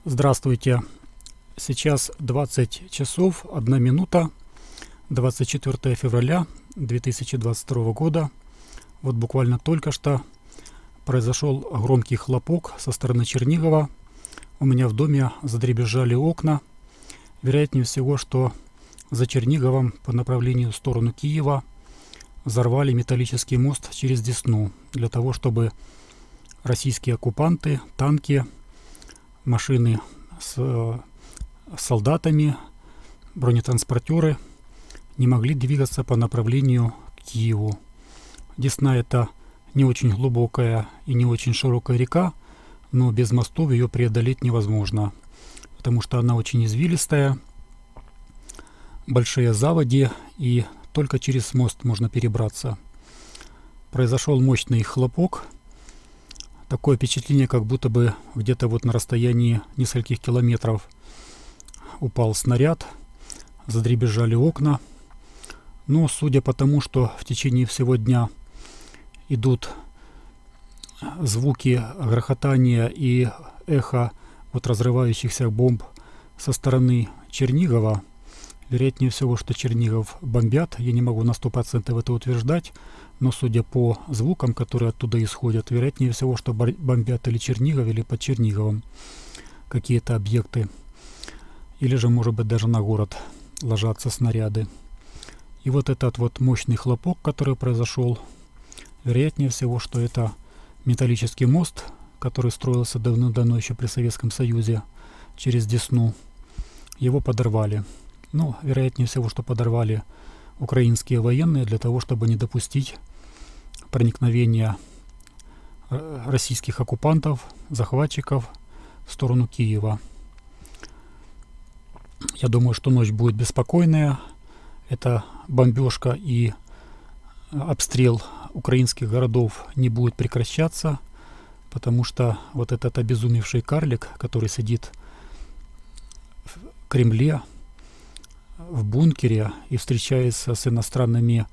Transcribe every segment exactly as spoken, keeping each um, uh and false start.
Здравствуйте. Сейчас двадцать часов одна минута, двадцать четвёртое февраля две тысячи двадцать второго года. Вот буквально только что произошел громкий хлопок со стороны Чернигова. У меня в доме задребезжали окна. Вероятнее всего, что за Черниговом по направлению в сторону Киева взорвали металлический мост через Десну для того, чтобы российские оккупанты, танки, машины с э, солдатами, бронетранспортеры не могли двигаться по направлению к Киеву. Десна — это не очень глубокая и не очень широкая река, но без мостов ее преодолеть невозможно, потому что она очень извилистая, большие заводи, и только через мост можно перебраться. Произошел мощный хлопок. Такое впечатление, как будто бы где-то вот на расстоянии нескольких километров упал снаряд, задребезжали окна. Но судя по тому, что в течение всего дня идут звуки грохотания и эхо от разрывающихся бомб со стороны Чернигова, вероятнее всего, что Чернигов бомбят. Я не могу на сто процентов это утверждать, но судя по звукам, которые оттуда исходят, вероятнее всего, что бомбят или Чернигов, или под Черниговом какие-то объекты. Или же, может быть, даже на город ложатся снаряды. И вот этот вот мощный хлопок, который произошел, вероятнее всего, что это металлический мост, который строился давно-давно еще при Советском Союзе через Десну. Его подорвали. Ну, вероятнее всего, что подорвали украинские военные для того, чтобы не допустить проникновения российских оккупантов, захватчиков в сторону Киева. Я думаю, что ночь будет беспокойная. Эта бомбежка и обстрел украинских городов не будет прекращаться, потому что вот этот обезумевший карлик, который сидит в Кремле, в бункере и встречается с иностранными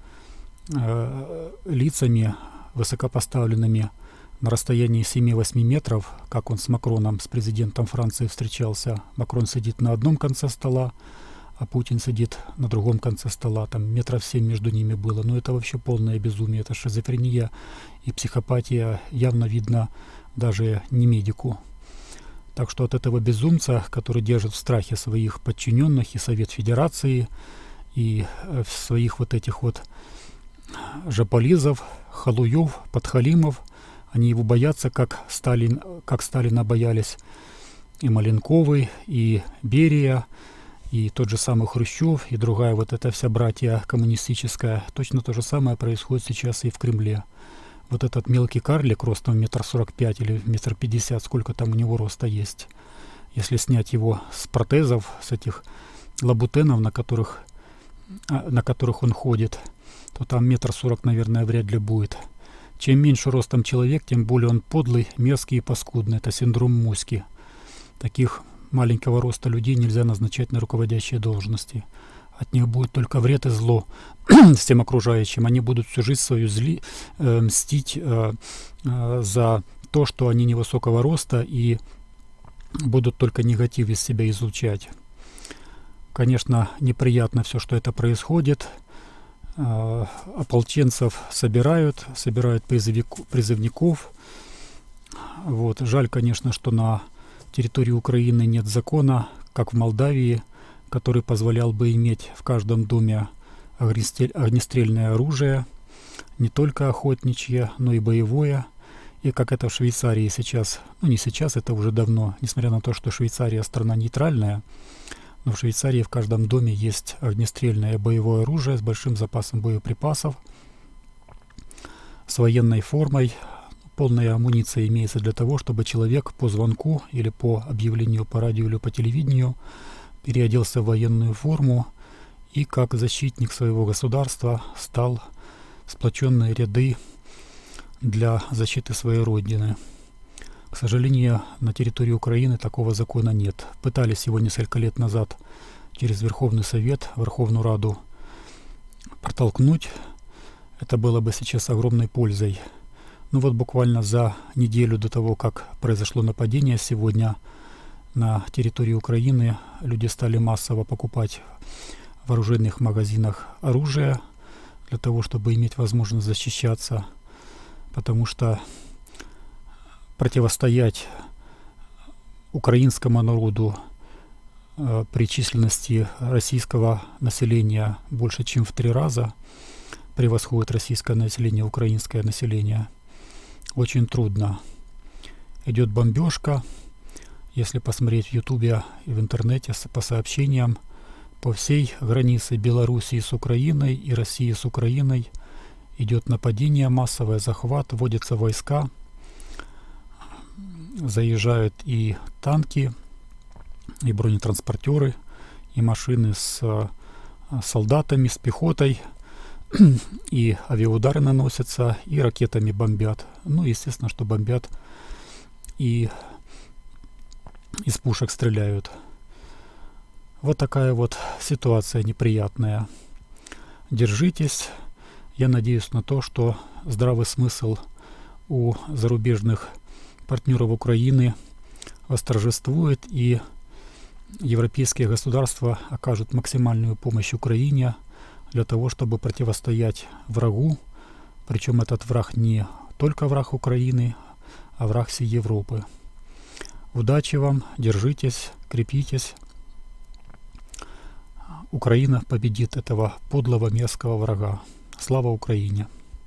э, лицами, высокопоставленными на расстоянии семи-восьми метров, как он с Макроном, с президентом Франции, встречался. Макрон сидит на одном конце стола, а Путин сидит на другом конце стола. Там метров семь между ними было. Но это вообще полное безумие. Это шизофрения и психопатия явно видно даже не медику. Так что от этого безумца, который держит в страхе своих подчиненных и Совет Федерации, и своих вот этих вот жополизов, халуев, подхалимов, они его боятся, как Сталин, как Сталина боялись и Маленковы, и Берия, и тот же самый Хрущев, и другая вот эта вся братья коммунистическая. Точно то же самое происходит сейчас и в Кремле. Вот этот мелкий карлик ростом метр сорок пять или метр пятьдесят, сколько там у него роста есть. Если снять его с протезов, с этих лабутенов, на которых, на которых он ходит, то там метр сорок, наверное, вряд ли будет. Чем меньше ростом человек, тем более он подлый, мерзкий и паскудный. Это синдром Муськи. Таких маленького роста людей нельзя назначать на руководящие должности. От них будет только вред и зло всем окружающим. Они будут всю жизнь свою зли, э, мстить э, э, за то, что они невысокого роста, и будут только негатив из себя излучать. Конечно, неприятно все, что это происходит. Э, ополченцев собирают, собирают призывик, призывников. Вот. Жаль, конечно, что на территории Украины нет закона, как в Молдавии, который позволял бы иметь в каждом доме огнестрельное оружие, не только охотничье, но и боевое. И как это в Швейцарии сейчас, ну не сейчас, это уже давно, несмотря на то, что Швейцария страна нейтральная, но в Швейцарии в каждом доме есть огнестрельное боевое оружие с большим запасом боеприпасов, с военной формой. Полная амуниция имеется для того, чтобы человек по звонку или по объявлению по радио или по телевидению переоделся в военную форму и как защитник своего государства стал в сплоченные ряды для защиты своей родины. К сожалению, на территории Украины такого закона нет. Пытались его несколько лет назад через Верховный Совет, Верховную Раду протолкнуть. Это было бы сейчас огромной пользой. Ну вот буквально за неделю до того, как произошло нападение сегодня, на территории Украины люди стали массово покупать в оружейных магазинах оружие для того, чтобы иметь возможность защищаться, потому что противостоять украинскому народу э, при численности российского населения больше, чем в три раза превосходит российское население украинское население, очень трудно. Идет бомбежка. Если посмотреть в Ютубе и в интернете по сообщениям, по всей границе Белоруссии с Украиной и России с Украиной идет нападение, массовый захват, вводятся войска, заезжают и танки, и бронетранспортеры, и машины с солдатами, с пехотой, и авиаудары наносятся, и ракетами бомбят. Ну, естественно, что бомбят и из пушек стреляют. Вот такая вот ситуация неприятная. Держитесь. Я надеюсь на то, что здравый смысл у зарубежных партнеров Украины восторжествует, и европейские государства окажут максимальную помощь Украине для того, чтобы противостоять врагу. Причем этот враг не только враг Украины, а враг всей Европы. Удачи вам, держитесь, крепитесь. Украина победит этого подлого мерзкого врага. Слава Украине!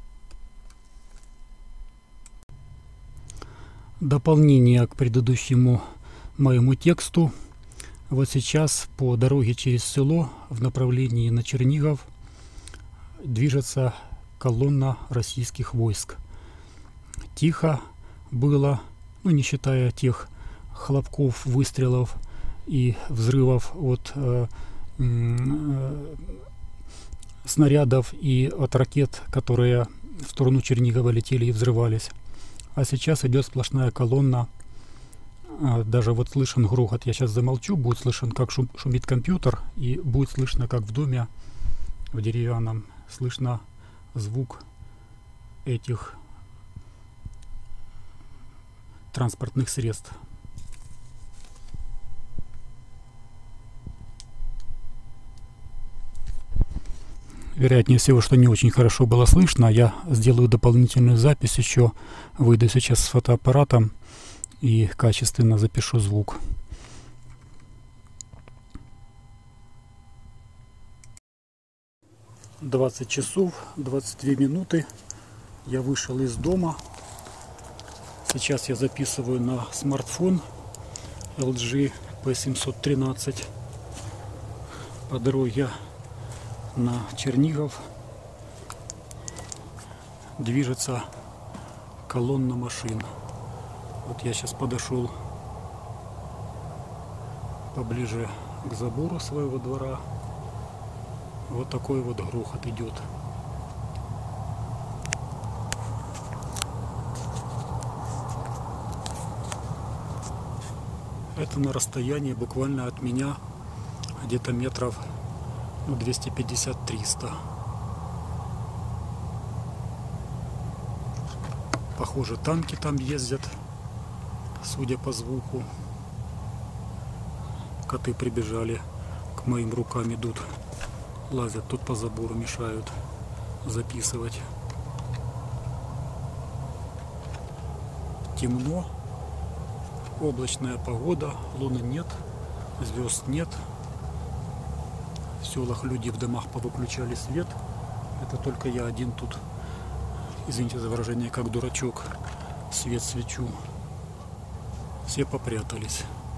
Дополнение к предыдущему моему тексту. Вот сейчас по дороге через село в направлении на Чернигов движется колонна российских войск. Тихо было, ну не считая тех хлопков, выстрелов и взрывов от э, э, снарядов и от ракет, которые в сторону Чернигова летели и взрывались. А сейчас идет сплошная колонна. Даже вот слышен грохот. Я сейчас замолчу, будет слышен, как шум, шумит компьютер, и будет слышно, как в доме, в деревянном, слышно звук этих транспортных средств. Вероятнее всего, что не очень хорошо было слышно. Я сделаю дополнительную запись еще. Выйду сейчас с фотоаппаратом и качественно запишу звук. двадцать часов двадцать две минуты. Я вышел из дома. Сейчас я записываю на смартфон эл джи пи семьсот тринадцать. По дороге на Чернигов движется колонна машин. Вот я сейчас подошел поближе к забору своего двора. Вот такой вот грохот идет. Это на расстоянии буквально от меня где-то метров ну, двести пятьдесят — триста. Похоже, танки там ездят, судя по звуку. Коты прибежали, к моим рукам идут, лазят тут по забору, мешают записывать. Темно, облачная погода, луны нет, звезд нет. В селах люди в домах повыключали свет. Это только я один тут, извините за выражение, как дурачок, свет свечу. Все попрятались.